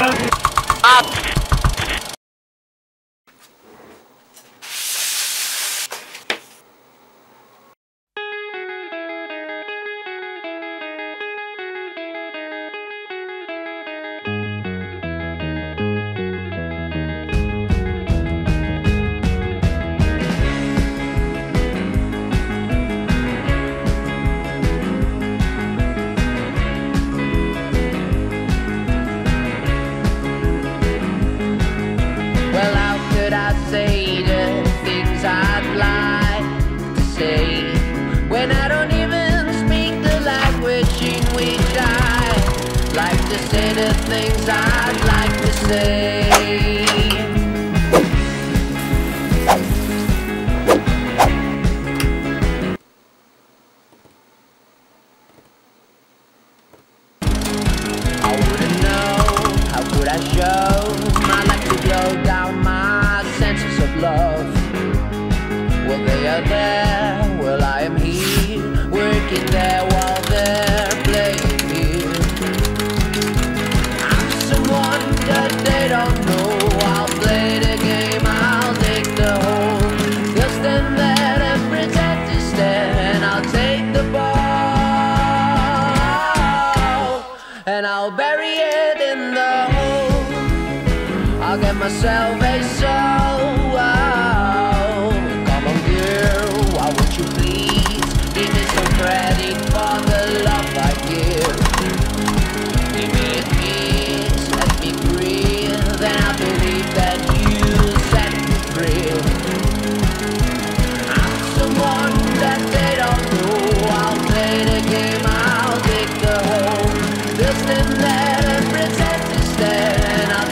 Say the things I'd like to say when I don't even speak the language in which I like to say the things I'd like to say. I wouldn't know, how could I show I like to blow down my senses of love? Well, they are there, well, I am here, working there while they're playing here. I'm someone that they don't know. I'll play the game, I'll take the hole. They'll stand there and pretend to stare, and I'll take the ball and I'll bury it in the hole. I'll get myself a soul. Come on, girl, why would you please give me some credit for the love I give? Give me a kiss, let me breathe, then I believe that you set me free. I'm someone that they don't know. I'll play the game, I'll dig the hole. They'll stand there and pretend to stare, and I'll